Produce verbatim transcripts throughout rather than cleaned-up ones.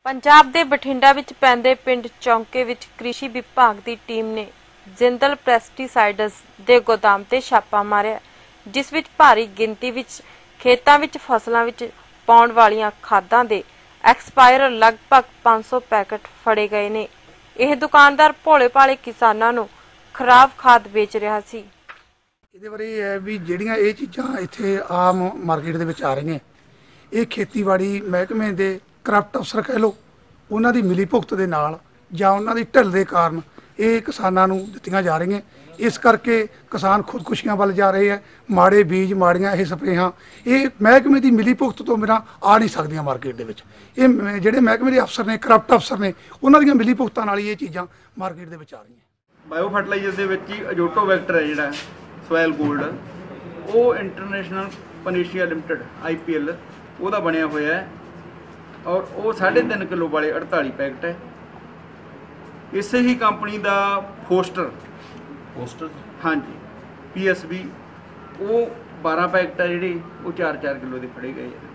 ਪੰਜਾਬ ਦੇ ਬਠਿੰਡਾ ਵਿੱਚ ਪੈਂਦੇ ਪਿੰਡ ਚੌਂਕੇ ਵਿੱਚ ਕ੍ਰਿਸ਼ੀ ਵਿਭਾਗ ਦੀ ਟੀਮ ਨੇ ਜਿੰਦਲ ਪੈਸਟੀਸਾਈਡਸ ਦੇ ਗੋਦਾਮ ਤੇ ਛਾਪਾ ਮਾਰਿਆ, ਜਿਸ ਵਿੱਚ ਭਾਰੀ ਗਿਣਤੀ ਵਿੱਚ ਖੇਤਾਂ ਵਿੱਚ ਫਸਲਾਂ ਵਿੱਚ ਪਾਉਣ ਵਾਲੀਆਂ ਖਾਦਾਂ ਦੇ ਐਕਸਪਾਇਰ ਲਗਭਗ ਪੰਜ ਸੌ ਪੈਕਟ ਫੜੇ ਗਏ ਨੇ। ਇਹ ਦੁਕਾਨਦਾਰ ਭੋਲੇ ਭਾਲੇ ਕਿਸਾਨਾਂ ਨੂੰ ਖਰਾਬ ਖਾਦ ਵੇਚ ਰਿਹਾ ਸੀ। ਇਹਦੇ ਬਾਰੇ ਇਹ ਹੈ ਵੀ ਜਿਹੜੀਆਂ ਇਹ ਚੀਜ਼ਾਂ ਇੱਥੇ ਆਮ ਮਾਰਕੀਟ ਦੇ ਵਿੱਚ ਆ ਰਹੀਆਂ, ਇਹ ਖੇਤੀਬਾੜੀ ਮਹਿਕਮੇ ਦੇ ਕਰਪਟ ਅਫਸਰ ਕਹਿ ਲਓ, ਉਹਨਾਂ ਦੀ ਮਿਲੀ ਭੁਗਤ ਦੇ ਨਾਲ ਜਾਂ ਉਹਨਾਂ ਦੀ ਢਿੱਲ ਦੇ ਕਾਰਨ ਇਹ ਕਿਸਾਨਾਂ ਨੂੰ ਦਿੱਤੀਆਂ ਜਾ ਰਹੀਆਂ। ਇਸ ਕਰਕੇ ਕਿਸਾਨ ਖੁਦਕੁਸ਼ੀਆਂ ਵੱਲ ਜਾ ਰਹੇ ਹੈ। ਮਾੜੇ ਬੀਜ, ਮਾੜੀਆਂ ਇਹ ਸਪਰੇਹਾਂ ਇਹ ਮਹਿਕਮੇ ਦੀ ਮਿਲੀ ਭੁਗਤ ਤੋਂ ਬਿਨਾਂ ਆ ਨਹੀਂ ਸਕਦੀਆਂ ਮਾਰਕੀਟ ਦੇ ਵਿੱਚ। ਇਹ ਮ- ਜਿਹੜੇ ਮਹਿਕਮੇ ਦੇ ਅਫਸਰ ਨੇ, ਕਰਪਟ ਅਫਸਰ ਨੇ, ਉਹਨਾਂ ਦੀਆਂ ਮਿਲੀ ਭੁਗਤਾਂ ਨਾਲ ਹੀ ਇਹ ਚੀਜ਼ਾਂ ਮਾਰਕੀਟ ਦੇ ਵਿੱਚ ਆ ਰਹੀਆਂ। ਬਾਇਓ ਫਰਟੀਲਾਈਜ਼ਰ ਦੇ ਵਿੱਚ ਹੀ ਅਜੋਟੋ ਵੈਕਟਰ ਹੈ ਜਿਹੜਾ ਸੋਇਲ ਗੋਲਡ, ਉਹ international panacea limited I P L ਉਹਦਾ ਬਣਿਆ ਹੋਇਆ ਹੈ ਔਰ ਉਹ ਸਾਢੇ ਤਿੰਨ ਕਿਲੋ ਵਾਲੇ ਅੜਤਾਲੀ ਪੈਕਟ ਹੈ। ਇਸੇ ਹੀ ਕੰਪਨੀ ਦਾ ਫੋਸਟਰ ਪੋਸਟਰ ਹਾਂਜੀ ਪੀ ਐਸ ਬੀ ਉਹ ਬਾਰਾਂ ਪੈਕਟ ਹੈ ਜਿਹੜੇ ਉਹ ਚਾਰ ਚਾਰ ਕਿਲੋ ਦੇ ਫੜੇ ਗਏ ਆ।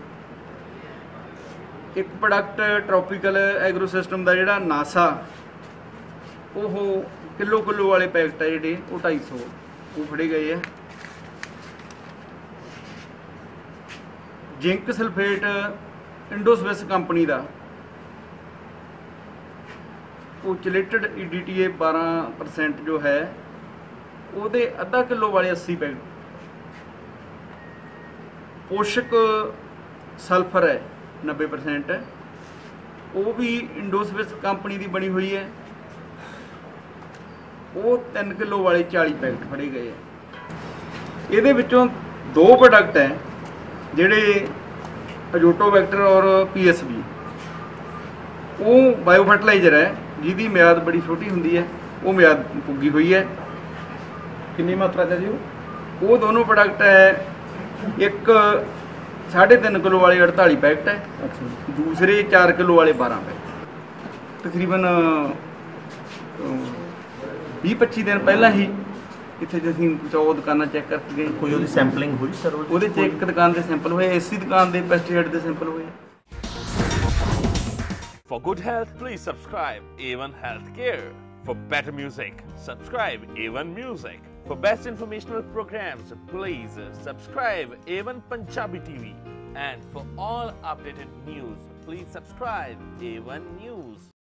ਇੱਕ ਪ੍ਰੋਡਕਟ ਟ੍ਰੋਪੀਕਲ ਐਗਰੋ ਸਿਸਟਮ ਦਾ ਜਿਹੜਾ ਨਾਸਾ, ਉਹ ਕਿਲੋ ਕਿਲੋ ਵਾਲੇ ਪੈਕਟ ਹੈ ਜਿਹੜੇ ਉਹ ਢਾਈ ਸੌ ਉਹ ਫੜੇ ਗਏ ਆ। ਜ਼ਿੰਕ ਸਲਫੇਟ ਇੰਡੋਸਵਿਸ ਕੰਪਨੀ ਦਾ ਉਹ ਚਿਲੇਟਡ ਈ ਡੀ ਟੀ ਏ ਬਾਰਾਂ ਪਰਸੈਂਟ ਜੋ ਹੈ ਉਹਦੇ ਅੱਧਾ ਕਿਲੋ ਵਾਲੇ ਅੱਸੀ ਪੈਕਟ। ਪੋਸ਼ਕ ਸਲਫਰ ਹੈ ਨੱਬੇ ਪਰਸੈਂਟ ਹੈ, ਉਹ ਵੀ ਇੰਡੋਸਵਿਸ ਕੰਪਨੀ ਦੀ ਬਣੀ ਹੋਈ ਹੈ, ਉਹ ਤਿੰਨ ਕਿਲੋ ਵਾਲੇ ਚਾਲੀ ਪੈਕਟ ਫੜੇ ਗਏ ਹੈ। ਇਹਦੇ ਵਿੱਚੋਂ ਦੋ ਪ੍ਰੋਡਕਟ ਹੈ ਜਿਹੜੇ ਅਜੋਟੋ ਵੈਕਟਰ ਔਰ ਪੀ ਐਸ ਬੀ, ਉਹ ਬਾਇਓ ਫਰਟੀਲਾਈਜ਼ਰ ਹੈ ਜਿਹਦੀ ਮਿਆਦ ਬੜੀ ਛੋਟੀ ਹੁੰਦੀ ਹੈ, ਉਹ ਮਿਆਦ ਪੁੱਗੀ ਹੋਈ ਹੈ। ਕਿੰਨੀ ਮਾਤਰਾ ਚ ਜੀ ਉਹ? ਉਹ ਦੋਨੋਂ ਪ੍ਰੋਡਕਟ ਹੈ, ਇੱਕ ਸਾਢੇ ਤਿੰਨ ਕਿਲੋ ਵਾਲੇ ਅੜਤਾਲੀ ਪੈਕਟ ਹੈ, ਅੱਛਾ। ਦੂਸਰੇ ਚਾਰ ਕਿਲੋ ਵਾਲੇ ਬਾਰਾਂ ਪੈਕਟ। ਤਕਰੀਬਨ ਵੀਹ ਪੱਚੀ ਦਿਨ ਪਹਿਲਾਂ ਹੀ ਇੱਥੇ ਜੇ ਅਸੀਂ ਚੌ ਦੁਕਾਨਾਂ ਚੈੱਕ ਕਰਕੇ ਗਏ, ਕੋਈ ਉਹਦੀ ਸੈਂਪਲਿੰਗ ਹੋਈ ਸਰ? ਉਹਦੇ 'ਚ ਇੱਕ ਦੁਕਾਨ ਦੇ ਸੈਂਪਲ ਹੋਏ, ਇਸੇ ਦੁਕਾਨ ਦੇ ਪੈਸਟੀਸਾਈਡ ਦੇ ਸੈਂਪਲ ਹੋਏ। For good health, please subscribe A one Healthcare. For better music, subscribe A one Music. For best informational programs, please subscribe A one Punjabi T V. And for all updated news, please subscribe A one News.